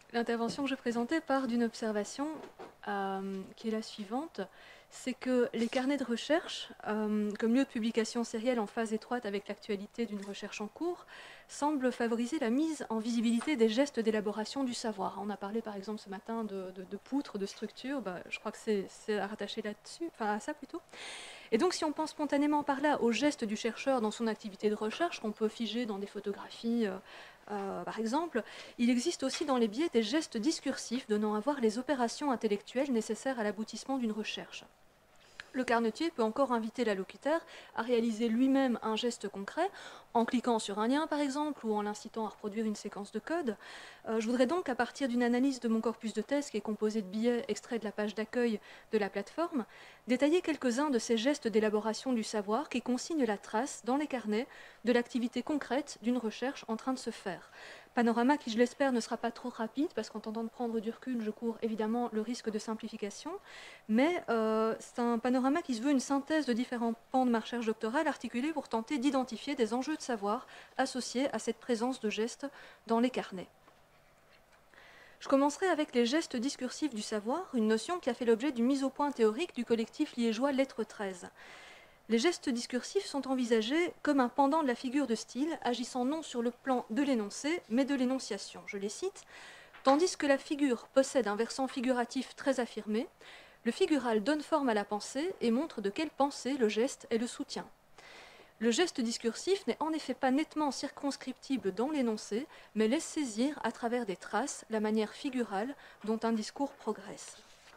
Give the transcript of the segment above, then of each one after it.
L'intervention que je présentais part d'une observation qui est la suivante. C'est que les carnets de recherche, comme lieu de publication sérielle en phase étroite avec l'actualité d'une recherche en cours, semblent favoriser la mise en visibilité des gestes d'élaboration du savoir. On a parlé par exemple ce matin de poutres, de structures, je crois que c'est à rattacher là-dessus, enfin à ça plutôt. Et donc si on pense spontanément par là au geste du chercheur dans son activité de recherche, qu'on peut figer dans des photographies par exemple, il existe aussi dans les biais des gestes discursifs donnant à voir les opérations intellectuelles nécessaires à l'aboutissement d'une recherche. Le carnetier peut encore inviter l'allocuteur à réaliser lui-même un geste concret, en cliquant sur un lien par exemple, ou en l'incitant à reproduire une séquence de code. Je voudrais donc, à partir d'une analyse de mon corpus de thèse qui est composé de billets extraits de la page d'accueil de la plateforme, détailler quelques-uns de ces gestes d'élaboration du savoir qui consignent la trace, dans les carnets, de l'activité concrète d'une recherche en train de se faire. Panorama qui, je l'espère, ne sera pas trop rapide, parce qu'en tentant de prendre du recul, je cours évidemment le risque de simplification, mais c'est un panorama qui se veut une synthèse de différents pans de ma recherche doctorale articulés pour tenter d'identifier des enjeux de savoir associés à cette présence de gestes dans les carnets. Je commencerai avec les gestes discursifs du savoir, une notion qui a fait l'objet d'une mise au point théorique du collectif liégeois Lettre 13. Les gestes discursifs sont envisagés comme un pendant de la figure de style, agissant non sur le plan de l'énoncé, mais de l'énonciation. Je les cite. Tandis que la figure possède un versant figuratif très affirmé, le figural donne forme à la pensée et montre de quelle pensée le geste est le soutien. Le geste discursif n'est en effet pas nettement circonscriptible dans l'énoncé, mais laisse saisir à travers des traces la manière figurale dont un discours progresse.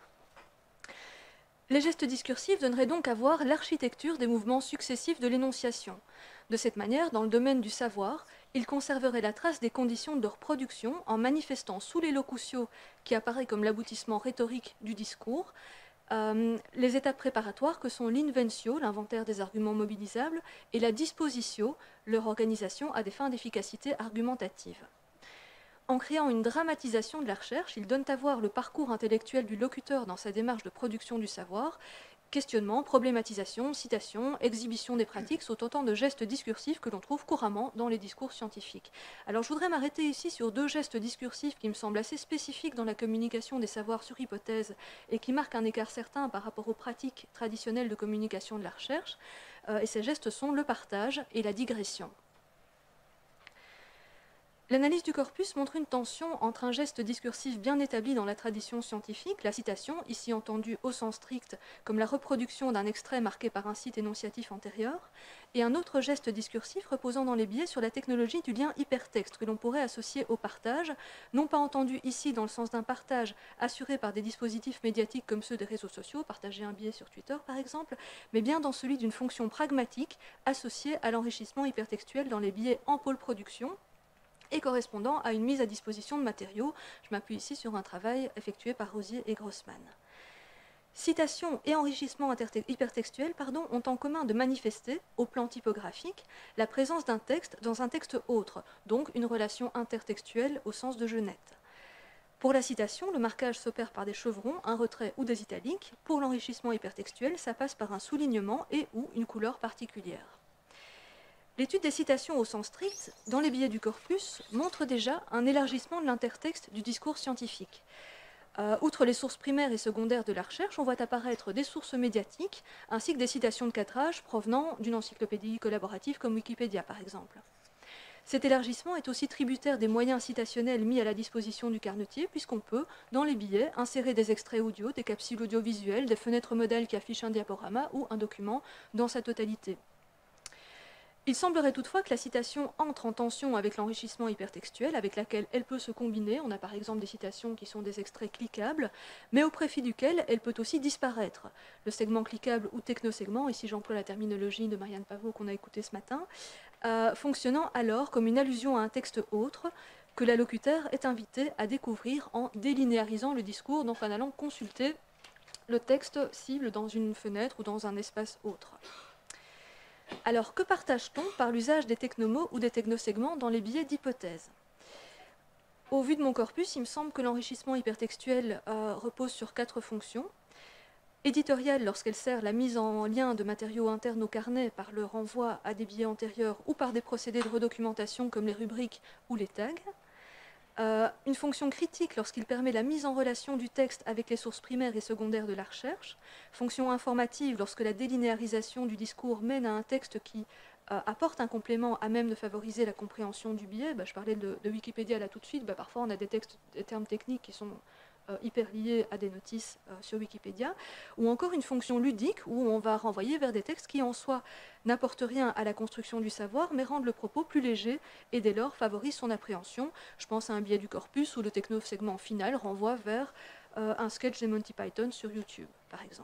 Les gestes discursifs donneraient donc à voir l'architecture des mouvements successifs de l'énonciation. De cette manière, dans le domaine du savoir, ils conserveraient la trace des conditions de leur production en manifestant sous les locutio, qui apparaît comme l'aboutissement rhétorique du discours, les étapes préparatoires que sont l'inventio, l'inventaire des arguments mobilisables, et la dispositio, leur organisation à des fins d'efficacité argumentative. En créant une dramatisation de la recherche, ils donnent à voir le parcours intellectuel du locuteur dans sa démarche de production du savoir. Questionnement, problématisation, citation, exhibition des pratiques sont autant de gestes discursifs que l'on trouve couramment dans les discours scientifiques. Alors je voudrais m'arrêter ici sur deux gestes discursifs qui me semblent assez spécifiques dans la communication des savoirs sur hypothèse et qui marquent un écart certain par rapport aux pratiques traditionnelles de communication de la recherche. Et ces gestes sont le partage et la digression. L'analyse du corpus montre une tension entre un geste discursif bien établi dans la tradition scientifique, la citation, ici entendue au sens strict comme la reproduction d'un extrait marqué par un site énonciatif antérieur, et un autre geste discursif reposant dans les biais sur la technologie du lien hypertexte que l'on pourrait associer au partage, non pas entendu ici dans le sens d'un partage assuré par des dispositifs médiatiques comme ceux des réseaux sociaux, partager un billet sur Twitter par exemple, mais bien dans celui d'une fonction pragmatique associée à l'enrichissement hypertextuel dans les biais en pôle production, et correspondant à une mise à disposition de matériaux. Je m'appuie ici sur un travail effectué par Rosier et Grossman. Citation et enrichissement hypertextuel ont en commun de manifester, au plan typographique, la présence d'un texte dans un texte autre, donc une relation intertextuelle au sens de Genette. Pour la citation, le marquage s'opère par des chevrons, un retrait ou des italiques. Pour l'enrichissement hypertextuel, ça passe par un soulignement et ou une couleur particulière. L'étude des citations au sens strict, dans les biais du corpus, montre déjà un élargissement de l'intertexte du discours scientifique. Outre les sources primaires et secondaires de la recherche, on voit apparaître des sources médiatiques, ainsi que des citations de cadrage provenant d'une encyclopédie collaborative comme Wikipédia, par exemple. Cet élargissement est aussi tributaire des moyens citationnels mis à la disposition du carnetier, puisqu'on peut, dans les billets, insérer des extraits audio, des capsules audiovisuelles, des fenêtres modèles qui affichent un diaporama ou un document dans sa totalité. Il semblerait toutefois que la citation entre en tension avec l'enrichissement hypertextuel, avec laquelle elle peut se combiner. On a par exemple des citations qui sont des extraits cliquables, mais au profit duquel elle peut aussi disparaître. Le segment cliquable ou technosegment, ici j'emploie la terminologie de Marianne Pavot qu'on a écouté ce matin, fonctionnant alors comme une allusion à un texte autre que l'allocuteur est invité à découvrir en délinéarisant le discours, donc en allant consulter le texte cible dans une fenêtre ou dans un espace autre. Alors, que partage-t-on par l'usage des technomots ou des technosegments dans les billets d'hypothèse? Au vu de mon corpus, il me semble que l'enrichissement hypertextuel repose sur 4 fonctions. Éditoriale, lorsqu'elle sert la mise en lien de matériaux internes au carnet par le renvoi à des billets antérieurs ou par des procédés de redocumentation comme les rubriques ou les tags. une fonction critique lorsqu'il permet la mise en relation du texte avec les sources primaires et secondaires de la recherche, fonction informative lorsque la délinéarisation du discours mène à un texte qui apporte un complément à même de favoriser la compréhension du biais. Je parlais de Wikipédia là tout de suite, parfois on a des textes, des termes techniques qui sont hyper liés à des notices sur Wikipédia, ou encore une fonction ludique où on va renvoyer vers des textes qui en soi n'apportent rien à la construction du savoir, mais rendent le propos plus léger et dès lors favorisent son appréhension. Je pense à un biais du corpus où le techno-segment final renvoie vers un sketch des Monty Python sur YouTube, par exemple.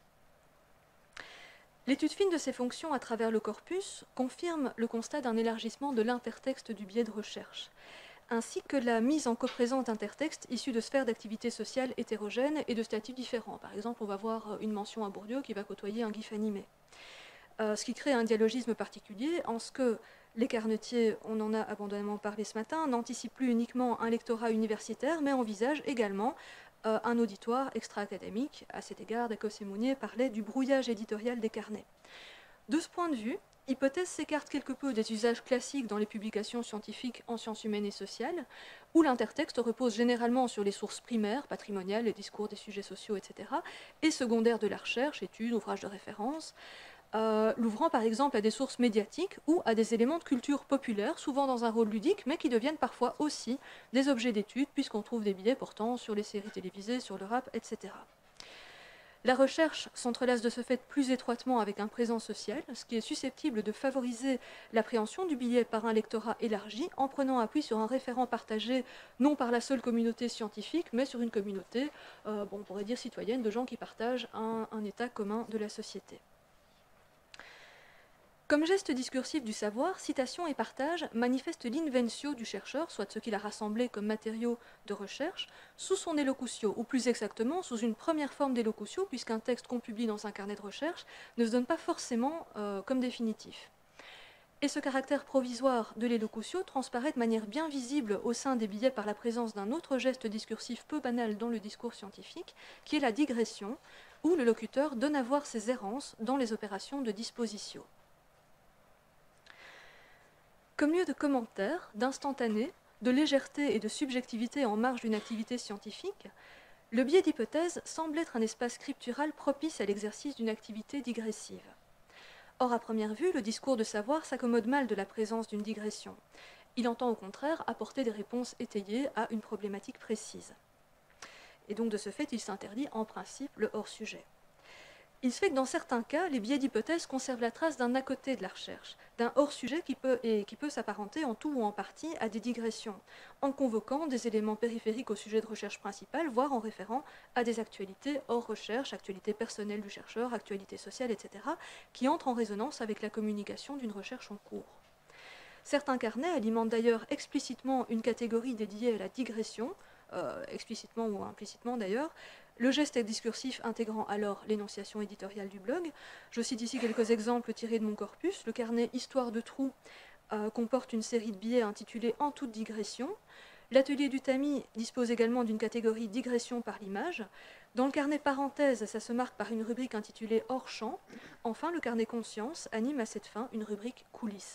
L'étude fine de ces fonctions à travers le corpus confirme le constat d'un élargissement de l'intertexte du biais de recherche, ainsi que la mise en coprésence d'intertextes issus de sphères d'activité sociales hétérogènes et de statuts différents. Par exemple, on va voir une mention à Bourdieu qui va côtoyer un gif animé. Ce qui crée un dialogisme particulier en ce que les carnetiers, on en a abondamment parlé ce matin, n'anticipent plus uniquement un lectorat universitaire, mais envisagent également un auditoire extra-académique. À cet égard, Dacos et Mounier parlaient du brouillage éditorial des carnets. De ce point de vue, Hypothèse s'écarte quelque peu des usages classiques dans les publications scientifiques en sciences humaines et sociales, où l'intertexte repose généralement sur les sources primaires, patrimoniales, les discours des sujets sociaux, etc., et secondaires de la recherche, études, ouvrages de référence, l'ouvrant par exemple à des sources médiatiques ou à des éléments de culture populaire, souvent dans un rôle ludique, mais qui deviennent parfois aussi des objets d'étude, puisqu'on trouve des billets portant sur les séries télévisées, sur le rap, etc. La recherche s'entrelace de ce fait plus étroitement avec un présent social, ce qui est susceptible de favoriser l'appréhension du billet par un lectorat élargi en prenant appui sur un référent partagé non par la seule communauté scientifique, mais sur une communauté, on pourrait dire citoyenne, de gens qui partagent un état commun de la société. Comme geste discursif du savoir, citation et partage manifestent l'inventio du chercheur, soit ce qu'il a rassemblé comme matériaux de recherche, sous son élocutio, ou plus exactement sous une première forme d'élocutio, puisqu'un texte qu'on publie dans un carnet de recherche ne se donne pas forcément comme définitif. Et ce caractère provisoire de l'élocutio transparaît de manière bien visible au sein des billets par la présence d'un autre geste discursif peu banal dans le discours scientifique, qui est la digression, où le locuteur donne à voir ses errances dans les opérations de dispositio. Comme lieu de commentaire, d'instantané, de légèreté et de subjectivité en marge d'une activité scientifique, le biais d'hypothèse semble être un espace scriptural propice à l'exercice d'une activité digressive. Or, à première vue, le discours de savoir s'accommode mal de la présence d'une digression. Il entend au contraire apporter des réponses étayées à une problématique précise. Et donc, de ce fait, il s'interdit en principe le hors-sujet. Il se fait que dans certains cas, les biais d'hypothèse conservent la trace d'un à côté de la recherche, d'un hors-sujet qui peut s'apparenter en tout ou en partie à des digressions, en convoquant des éléments périphériques au sujet de recherche principale, voire en référant à des actualités hors recherche, actualités personnelles du chercheur, actualités sociales, etc., qui entrent en résonance avec la communication d'une recherche en cours. Certains carnets alimentent d'ailleurs explicitement une catégorie dédiée à la digression, explicitement ou implicitement d'ailleurs, le geste discursif intégrant alors l'énonciation éditoriale du blog. Je cite ici quelques exemples tirés de mon corpus. Le carnet Histoire de trous comporte une série de billets intitulés En toute digression. L'atelier du tamis dispose également d'une catégorie digression par l'image. Dans le carnet Parenthèse, ça se marque par une rubrique intitulée Hors champ. Enfin, le carnet Conscience anime à cette fin une rubrique Coulisses.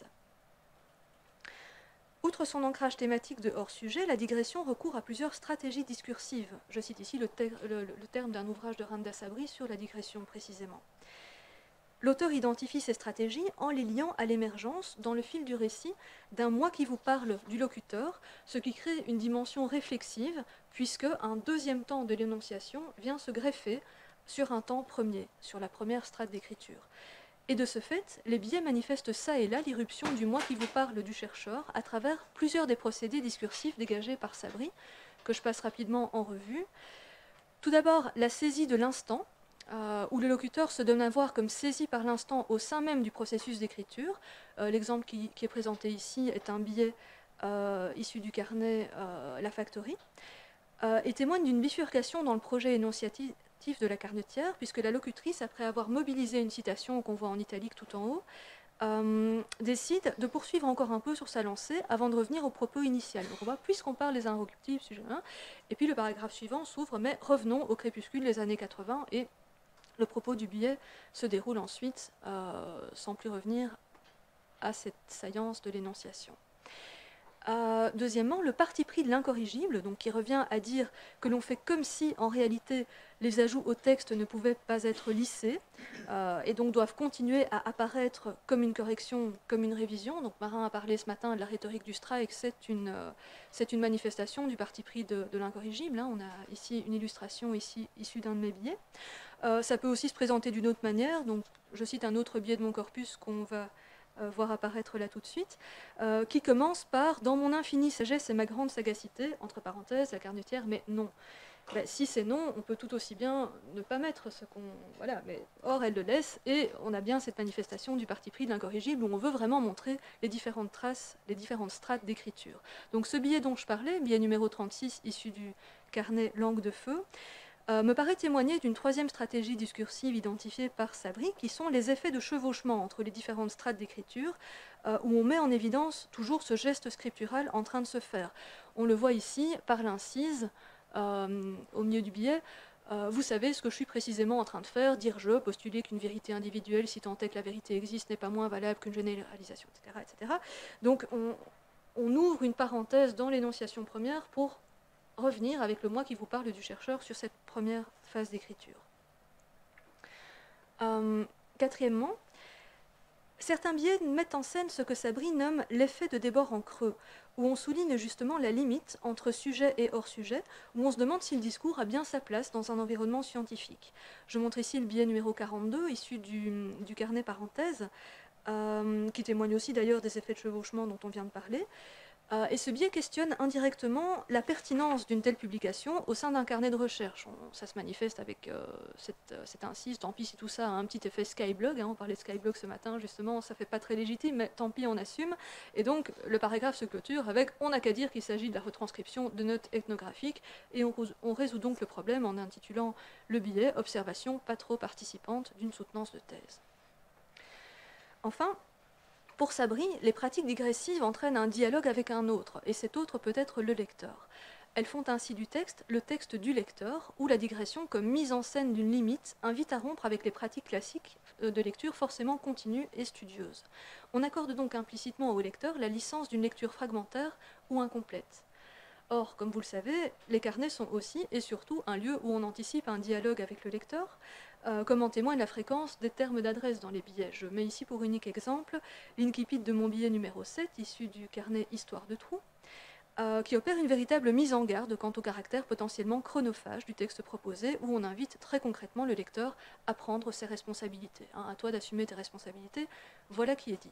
Outre son ancrage thématique de hors-sujet, la digression recourt à plusieurs stratégies discursives. Je cite ici le terme d'un ouvrage de Randa Sabri sur la digression précisément. L'auteur identifie ces stratégies en les liant à l'émergence, dans le fil du récit, d'un moi qui vous parle du locuteur, ce qui crée une dimension réflexive, puisque un deuxième temps de l'énonciation vient se greffer sur un temps premier, sur la première strate d'écriture. Et de ce fait, les biais manifestent ça et là l'irruption du moi qui vous parle du chercheur à travers plusieurs des procédés discursifs dégagés par Sabri, que je passe rapidement en revue. Tout d'abord, la saisie de l'instant, où le locuteur se donne à voir comme saisi par l'instant au sein même du processus d'écriture. L'exemple qui est présenté ici est un billet issu du carnet La Factory, et témoigne d'une bifurcation dans le projet énonciatif de la carnetière, puisque la locutrice, après avoir mobilisé une citation qu'on voit en italique tout en haut, décide de poursuivre encore un peu sur sa lancée avant de revenir au propos initial. Donc on voit, puisqu'on parle des interruptifs, sujet 1, et puis le paragraphe suivant s'ouvre, mais revenons au crépuscule des années 80, et le propos du billet se déroule ensuite sans plus revenir à cette saillance de l'énonciation. Deuxièmement, le parti pris de l'incorrigible, donc qui revient à dire que l'on fait comme si, en réalité, les ajouts au texte ne pouvaient pas être lissés, et donc doivent continuer à apparaître comme une correction, comme une révision. Donc Marin a parlé ce matin de la rhétorique du strike, c'est une manifestation du parti pris de l'incorrigible, hein. On a ici une illustration issue d'un de mes billets. Ça peut aussi se présenter d'une autre manière, donc je cite un autre billet de mon corpus qu'on va voir apparaître là tout de suite, qui commence par « Dans mon infinie sagesse et ma grande sagacité », entre parenthèses, la carnetière, mais non. Ben, si c'est non, on peut tout aussi bien ne pas mettre ce qu'on... Voilà, mais or, elle le laisse, et on a bien cette manifestation du parti pris de l'incorrigible où on veut vraiment montrer les différentes traces, les différentes strates d'écriture. Donc ce billet dont je parlais, billet numéro 36, issu du carnet Langue de Feu, me paraît témoigner d'une troisième stratégie discursive identifiée par Sabri, qui sont les effets de chevauchement entre les différentes strates d'écriture, où on met en évidence toujours ce geste scriptural en train de se faire. On le voit ici par l'incise, au milieu du billet. Vous savez ce que je suis précisément en train de faire, dire je, postuler qu'une vérité individuelle, si tant est que la vérité existe, n'est pas moins valable qu'une généralisation, etc. etc. Donc on ouvre une parenthèse dans l'énonciation première pour revenir avec le moi qui vous parle du chercheur sur cette première phase d'écriture. Quatrièmement, certains biais mettent en scène ce que Sabri nomme l'effet de débord en creux, où on souligne justement la limite entre sujet et hors-sujet, où on se demande si le discours a bien sa place dans un environnement scientifique. Je montre ici le biais numéro 42, issu du carnet parenthèse, qui témoigne aussi d'ailleurs des effets de chevauchement dont on vient de parler. Et ce biais questionne indirectement la pertinence d'une telle publication au sein d'un carnet de recherche. Ça se manifeste avec cette incise, tant pis si tout ça a un petit effet Skyblog, hein, on parlait de Skyblog ce matin, justement, ça fait pas très légitime, mais tant pis, on assume. Et donc, le paragraphe se clôture avec « on n'a qu'à dire qu'il s'agit de la retranscription de notes ethnographiques » et on résout donc le problème en intitulant le billet « Observation pas trop participante d'une soutenance de thèse ». Enfin, pour Sabri, les pratiques digressives entraînent un dialogue avec un autre, et cet autre peut être le lecteur. Elles font ainsi du texte le texte du lecteur, où la digression comme mise en scène d'une limite invite à rompre avec les pratiques classiques de lecture forcément continue et studieuse. On accorde donc implicitement au lecteur la licence d'une lecture fragmentaire ou incomplète. Or, comme vous le savez, les carnets sont aussi et surtout un lieu où on anticipe un dialogue avec le lecteur, comme en témoigne la fréquence des termes d'adresse dans les billets. Je mets ici pour unique exemple l'incipit de mon billet numéro 7, issu du carnet Histoire de trous, qui opère une véritable mise en garde quant au caractère potentiellement chronophage du texte proposé, où on invite très concrètement le lecteur à prendre ses responsabilités. Hein, à toi d'assumer tes responsabilités, voilà qui est dit.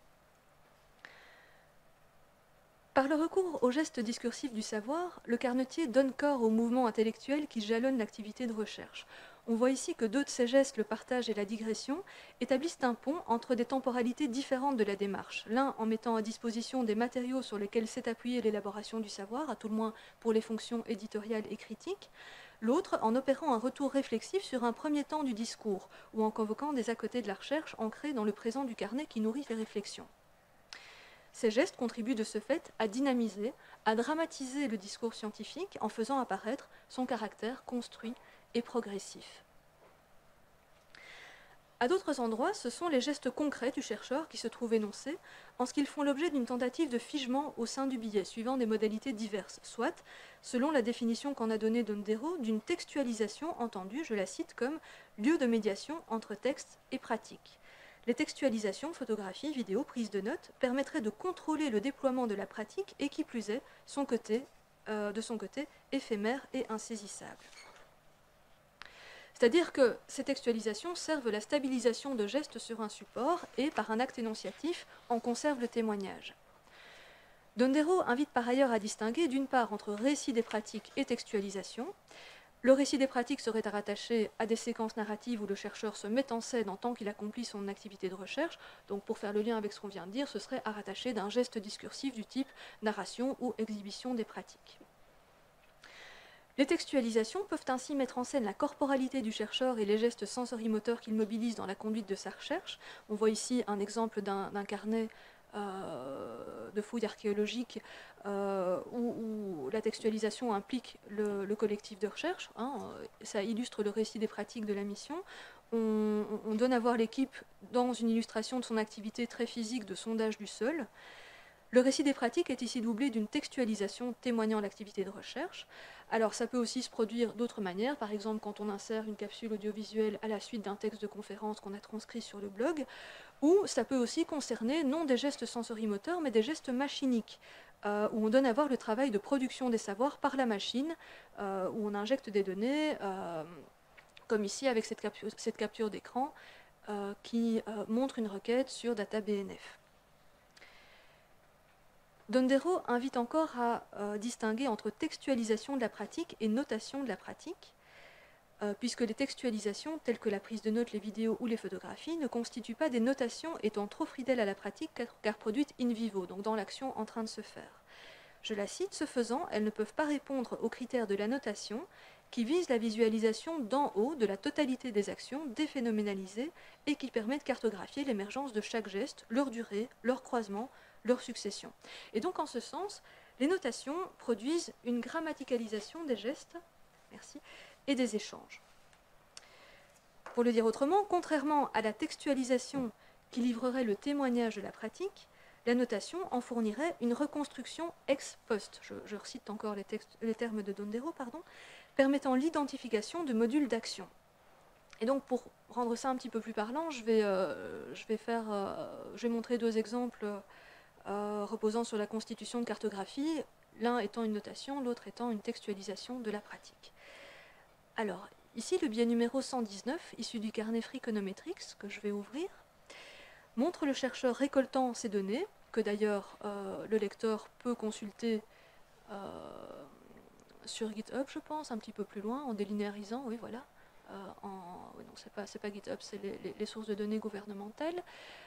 Par le recours au geste discursif du savoir, le carnetier donne corps au mouvement intellectuel qui jalonne l'activité de recherche. On voit ici que deux de ces gestes, le partage et la digression, établissent un pont entre des temporalités différentes de la démarche, l'un en mettant à disposition des matériaux sur lesquels s'est appuyée l'élaboration du savoir, à tout le moins pour les fonctions éditoriales et critiques, l'autre en opérant un retour réflexif sur un premier temps du discours, ou en convoquant des à côté de la recherche ancrés dans le présent du carnet qui nourrit les réflexions. Ces gestes contribuent de ce fait à dynamiser, à dramatiser le discours scientifique en faisant apparaître son caractère construit et progressif. À d'autres endroits, ce sont les gestes concrets du chercheur qui se trouvent énoncés, en ce qu'ils font l'objet d'une tentative de figement au sein du billet, suivant des modalités diverses, soit, selon la définition qu'en a donnée Dondero, d'une textualisation entendue, je la cite, comme lieu de médiation entre texte et pratique. Les textualisations, photographies, vidéos, prises de notes permettraient de contrôler le déploiement de la pratique et qui plus est, de son côté, éphémère et insaisissable. C'est-à-dire que ces textualisations servent la stabilisation de gestes sur un support et, par un acte énonciatif, en conservent le témoignage. Dondero invite par ailleurs à distinguer d'une part entre récit des pratiques et textualisation. Le récit des pratiques serait à rattacher à des séquences narratives où le chercheur se met en scène en tant qu'il accomplit son activité de recherche. Donc pour faire le lien avec ce qu'on vient de dire, ce serait à rattacher d'un geste discursif du type narration ou exhibition des pratiques. Les textualisations peuvent ainsi mettre en scène la corporalité du chercheur et les gestes sensorimoteurs qu'il mobilise dans la conduite de sa recherche. On voit ici un exemple d'un carnet de fouilles archéologiques où la textualisation implique le collectif de recherche. Hein, ça illustre le récit des pratiques de la mission. On donne à voir l'équipe dans une illustration de son activité très physique de sondage du sol. Le récit des pratiques est ici doublé d'une textualisation témoignant l'activité de recherche. Alors ça peut aussi se produire d'autres manières, par exemple quand on insère une capsule audiovisuelle à la suite d'un texte de conférence qu'on a transcrit sur le blog, ou ça peut aussi concerner non des gestes sensorimoteurs mais des gestes machiniques, où on donne à voir le travail de production des savoirs par la machine, où on injecte des données, comme ici avec cette capture d'écran qui montre une requête sur DataBNF. Dondero invite encore à distinguer entre textualisation de la pratique et notation de la pratique, puisque les textualisations, telles que la prise de notes, les vidéos ou les photographies, ne constituent pas des notations étant trop fidèles à la pratique car produites in vivo, donc dans l'action en train de se faire. Je la cite, ce faisant, elles ne peuvent pas répondre aux critères de la notation qui vise la visualisation d'en haut de la totalité des actions déphénoménalisées et qui permet de cartographier l'émergence de chaque geste, leur durée, leur croisement, leur succession. Et donc en ce sens, les notations produisent une grammaticalisation des gestes, merci, et des échanges. Pour le dire autrement, contrairement à la textualisation qui livrerait le témoignage de la pratique, la notation en fournirait une reconstruction ex post, je recite encore les termes de Dondero, permettant l'identification de modules d'action. Et donc pour rendre ça un petit peu plus parlant, je vais montrer deux exemples reposant sur la constitution de cartographie, l'un étant une notation, l'autre étant une textualisation de la pratique. Alors, ici, le biais numéro 119, issu du carnet Freakonometrics, que je vais ouvrir, montre le chercheur récoltant ces données, que d'ailleurs le lecteur peut consulter sur GitHub, je pense, un petit peu plus loin, en délinéarisant, oui, voilà. Oui, non, c'est pas GitHub, c'est les sources de données gouvernementales.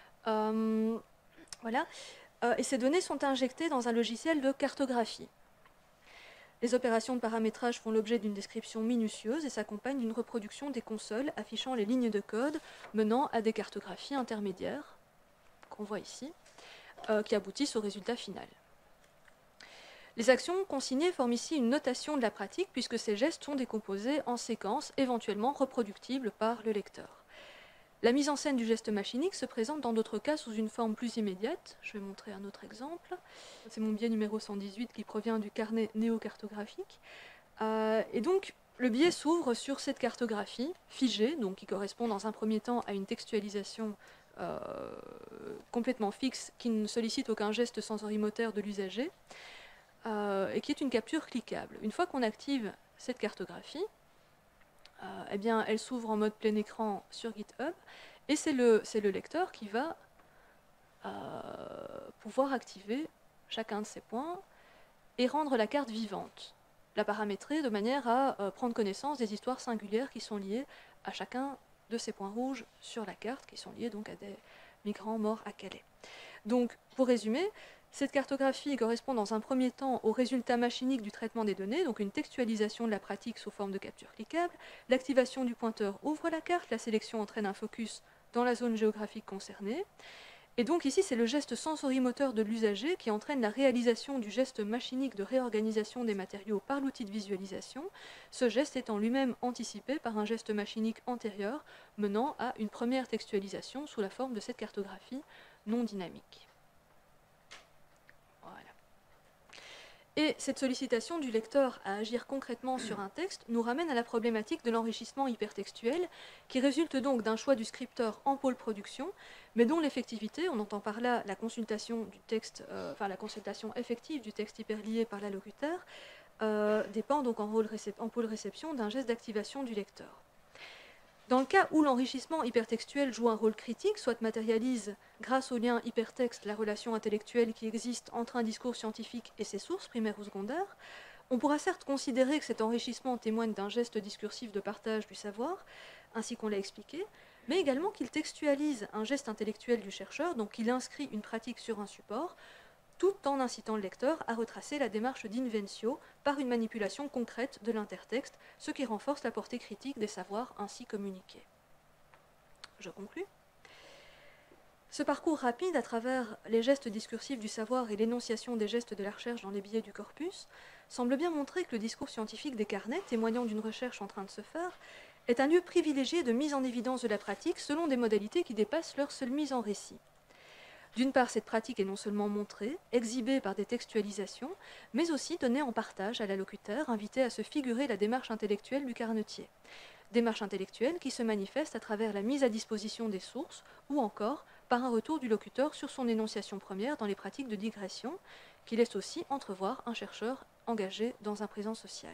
Voilà. Et ces données sont injectées dans un logiciel de cartographie. Les opérations de paramétrage font l'objet d'une description minutieuse et s'accompagnent d'une reproduction des consoles affichant les lignes de code menant à des cartographies intermédiaires, qu'on voit ici, qui aboutissent au résultat final. Les actions consignées forment ici une notation de la pratique puisque ces gestes sont décomposés en séquences éventuellement reproductibles par le lecteur. La mise en scène du geste machinique se présente dans d'autres cas sous une forme plus immédiate. Je vais montrer un autre exemple. C'est mon biais numéro 118 qui provient du carnet néocartographique. Et donc, le biais s'ouvre sur cette cartographie figée, donc qui correspond dans un premier temps à une textualisation complètement fixe qui ne sollicite aucun geste sensorimoteur de l'usager, et qui est une capture cliquable. Une fois qu'on active cette cartographie, eh bien, elle s'ouvre en mode plein écran sur GitHub, et c'est le lecteur qui va pouvoir activer chacun de ces points et rendre la carte vivante, la paramétrer de manière à prendre connaissance des histoires singulières qui sont liées à chacun de ces points rouges sur la carte, qui sont liés donc à des migrants morts à Calais. Donc, pour résumer, cette cartographie correspond dans un premier temps au résultat machinique du traitement des données, donc une textualisation de la pratique sous forme de capture cliquable. L'activation du pointeur ouvre la carte, la sélection entraîne un focus dans la zone géographique concernée. Et donc ici, c'est le geste sensorimoteur de l'usager qui entraîne la réalisation du geste machinique de réorganisation des matériaux par l'outil de visualisation, ce geste étant lui-même anticipé par un geste machinique antérieur menant à une première textualisation sous la forme de cette cartographie non dynamique. Et cette sollicitation du lecteur à agir concrètement sur un texte nous ramène à la problématique de l'enrichissement hypertextuel, qui résulte donc d'un choix du scripteur en pôle production, mais dont l'effectivité, on entend par là la consultation du texte, la consultation effective du texte hyperlié par l'allocuteur, dépend donc en pôle réception d'un geste d'activation du lecteur. Dans le cas où l'enrichissement hypertextuel joue un rôle critique, soit matérialise, grâce au lien hypertexte, la relation intellectuelle qui existe entre un discours scientifique et ses sources, primaires ou secondaires, on pourra certes considérer que cet enrichissement témoigne d'un geste discursif de partage du savoir, ainsi qu'on l'a expliqué, mais également qu'il textualise un geste intellectuel du chercheur, donc qu'il inscrit une pratique sur un support, tout en incitant le lecteur à retracer la démarche d'inventio par une manipulation concrète de l'intertexte, ce qui renforce la portée critique des savoirs ainsi communiqués. Je conclus. Ce parcours rapide à travers les gestes discursifs du savoir et l'énonciation des gestes de la recherche dans les biais du corpus semble bien montrer que le discours scientifique des carnets, témoignant d'une recherche en train de se faire, est un lieu privilégié de mise en évidence de la pratique selon des modalités qui dépassent leur seule mise en récit. D'une part, cette pratique est non seulement montrée, exhibée par des textualisations, mais aussi donnée en partage à l'allocuteur, invité à se figurer la démarche intellectuelle du carnetier. Démarche intellectuelle qui se manifeste à travers la mise à disposition des sources ou encore par un retour du locuteur sur son énonciation première dans les pratiques de digression, qui laisse aussi entrevoir un chercheur engagé dans un présent social.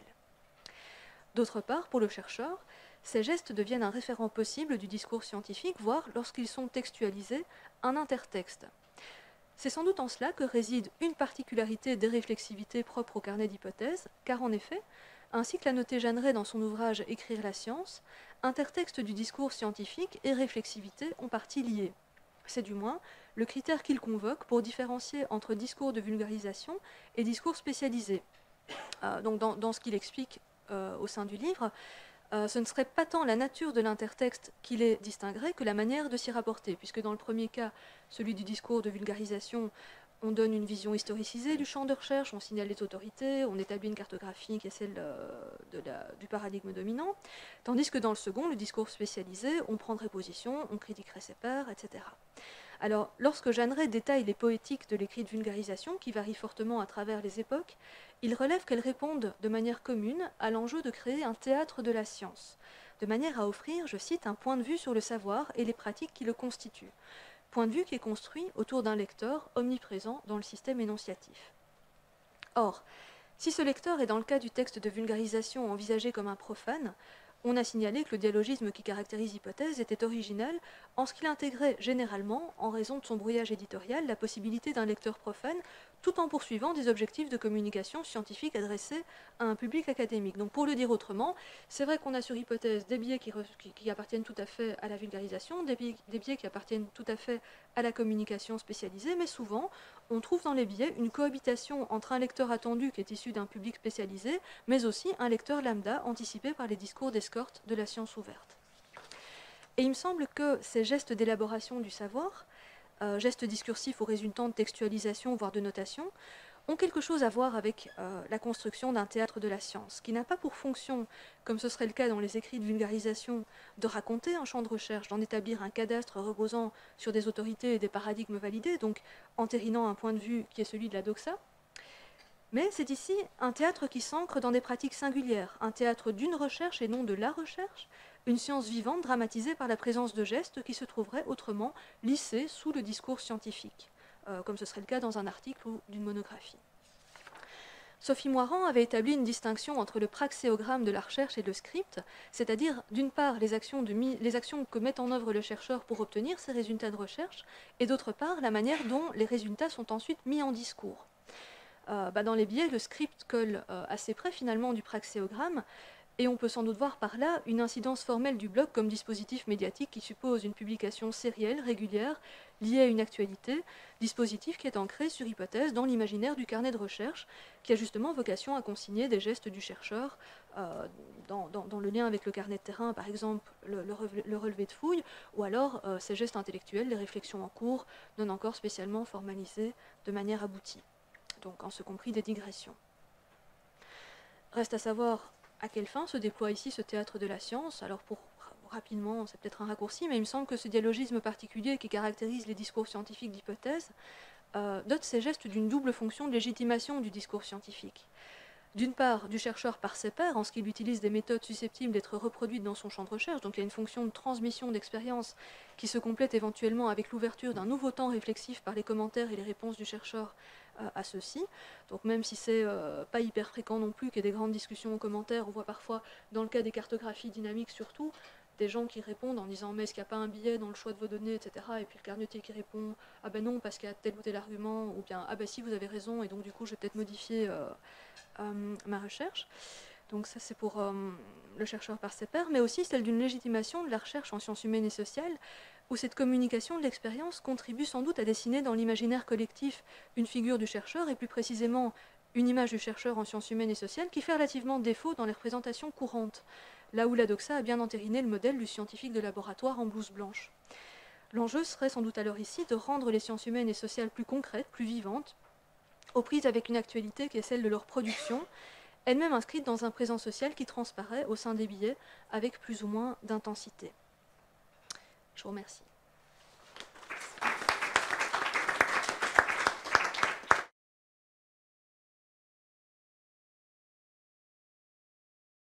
D'autre part, pour le chercheur, ces gestes deviennent un référent possible du discours scientifique, voire, lorsqu'ils sont textualisés, un intertexte. C'est sans doute en cela que réside une particularité des réflexivités propres au carnet d'hypothèses, car en effet, ainsi que l'a noté Jeanneret dans son ouvrage Écrire la science, intertexte du discours scientifique et réflexivité ont partie liés. C'est du moins le critère qu'il convoque pour différencier entre discours de vulgarisation et discours spécialisé. Donc dans ce qu'il explique au sein du livre, ce ne serait pas tant la nature de l'intertexte qui les distinguerait que la manière de s'y rapporter, puisque dans le premier cas, celui du discours de vulgarisation, on donne une vision historicisée du champ de recherche, on signale les autorités, on établit une cartographie qui est celle du paradigme dominant, tandis que dans le second, le discours spécialisé, on prendrait position, on critiquerait ses pairs, etc. Alors, lorsque Jeanneret détaille les poétiques de l'écrit de vulgarisation, qui varient fortement à travers les époques, il relève qu'elles répondent de manière commune à l'enjeu de créer un théâtre de la science, de manière à offrir, je cite, un point de vue sur le savoir et les pratiques qui le constituent. Point de vue qui est construit autour d'un lecteur omniprésent dans le système énonciatif. Or, si ce lecteur est dans le cas du texte de vulgarisation envisagé comme un profane, on a signalé que le dialogisme qui caractérise Hypothèse était original en ce qu'il intégrait généralement, en raison de son brouillage éditorial, la possibilité d'un lecteur profane, tout en poursuivant des objectifs de communication scientifique adressés à un public académique. Donc pour le dire autrement, c'est vrai qu'on a sur Hypothèse des biais qui appartiennent tout à fait à la vulgarisation, des biais qui appartiennent tout à fait à la communication spécialisée, mais souvent on trouve dans les biais une cohabitation entre un lecteur attendu qui est issu d'un public spécialisé, mais aussi un lecteur lambda anticipé par les discours d'escorte de la science ouverte. Et il me semble que ces gestes d'élaboration du savoir, gestes discursifs ou résultant de textualisation, voire de notation, ont quelque chose à voir avec la construction d'un théâtre de la science, qui n'a pas pour fonction, comme ce serait le cas dans les écrits de vulgarisation, de raconter un champ de recherche, d'en établir un cadastre reposant sur des autorités et des paradigmes validés, donc entérinant un point de vue qui est celui de la doxa. Mais c'est ici un théâtre qui s'ancre dans des pratiques singulières, un théâtre d'une recherche et non de la recherche, une science vivante dramatisée par la présence de gestes qui se trouveraient autrement lissés sous le discours scientifique, comme ce serait le cas dans un article ou d'une monographie. Sophie Moirand avait établi une distinction entre le praxéogramme de la recherche et le script, c'est-à-dire d'une part les actions que met en œuvre le chercheur pour obtenir ses résultats de recherche, et d'autre part la manière dont les résultats sont ensuite mis en discours. Dans les biais, le script colle assez près finalement du praxéogramme, et on peut sans doute voir par là une incidence formelle du blog comme dispositif médiatique qui suppose une publication sérielle, régulière, liée à une actualité, dispositif qui est ancré sur Hypothèse dans l'imaginaire du carnet de recherche, qui a justement vocation à consigner des gestes du chercheur dans le lien avec le carnet de terrain, par exemple le relevé de fouilles, ou alors ces gestes intellectuels, les réflexions en cours, non encore spécialement formalisées de manière aboutie, donc en ce compris des digressions. Reste à savoir à quelle fin se déploie ici ce théâtre de la science. Alors rapidement, c'est peut-être un raccourci, mais il me semble que ce dialogisme particulier qui caractérise les discours scientifiques d'Hypothèse dote ces gestes d'une double fonction de légitimation du discours scientifique. D'une part, du chercheur par ses pairs, en ce qu'il utilise des méthodes susceptibles d'être reproduites dans son champ de recherche, donc il y a une fonction de transmission d'expérience qui se complète éventuellement avec l'ouverture d'un nouveau temps réflexif par les commentaires et les réponses du chercheur à ceux-ci. Donc même si c'est pas hyper fréquent non plus qu'il y ait des grandes discussions en commentaires, on voit parfois, dans le cas des cartographies dynamiques surtout, des gens qui répondent en disant « mais est-ce qu'il n'y a pas un biais dans le choix de vos données, etc. » Et puis le carnetier qui répond « ah ben non, parce qu'il y a tel ou tel argument » ou bien « ah ben si, vous avez raison, et donc du coup je vais peut-être modifier ma recherche ». Donc ça c'est pour le chercheur par ses pairs, mais aussi celle d'une légitimation de la recherche en sciences humaines et sociales, où cette communication de l'expérience contribue sans doute à dessiner dans l'imaginaire collectif une figure du chercheur, et plus précisément une image du chercheur en sciences humaines et sociales, qui fait relativement défaut dans les représentations courantes, là où la doxa a bien entériné le modèle du scientifique de laboratoire en blouse blanche. L'enjeu serait sans doute alors ici de rendre les sciences humaines et sociales plus concrètes, plus vivantes, aux prises avec une actualité qui est celle de leur production, elle-même inscrite dans un présent social qui transparaît au sein des billets avec plus ou moins d'intensité. Je vous remercie.